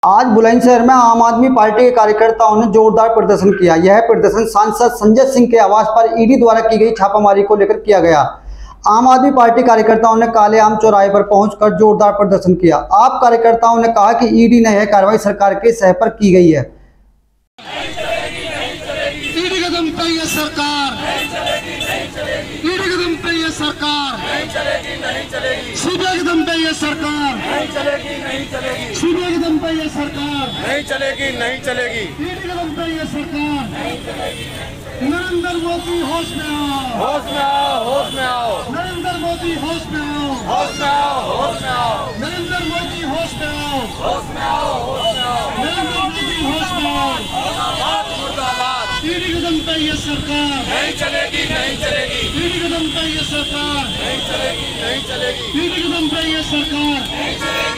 आज बुलंदशहर में आम आदमी पार्टी के कार्यकर्ताओं ने जोरदार प्रदर्शन किया। यह प्रदर्शन सांसद संजय सिंह के आवास पर ईडी द्वारा की गई छापामारी को लेकर किया गया। आम आदमी पार्टी कार्यकर्ताओं ने काले आम चौराहे पर पहुंचकर जोरदार प्रदर्शन किया। आप कार्यकर्ताओं ने कहा कि ईडी ने यह कार्रवाई सरकार के सह पर की गई है। ईडी कदम पे ये सरकार, ईडी कदम पे ये सरकार नहीं चलेगी, नहीं चलेगी। सीबीआई कदम पे ये सरकार नहीं चलेगी, नहीं चलेगी। सीबीआई कदम पे ये सरकार नहीं चलेगी, नहीं चलेगी। ईडी कदम पे ये सरकार नहीं चलेगी। नरेंद्र मोदी होश में आओ, होश में आओ, होश में आओ। नरेंद्र मोदी होश में आओ, होश में आओ, होश में आओ। नरेंद्र मोदी होश में आओ, होश में आओ, होश में आओ। नरेंद्र मोदी होश में आओ। ईडी कदम पे ये सरकार नहीं चलेगी, नहीं चलेगी। ईडी कदम पे ये सरकार नहीं चलेगी, नहीं चलेगी। ईडी कदम पे ये सरकार नहीं चलेगी।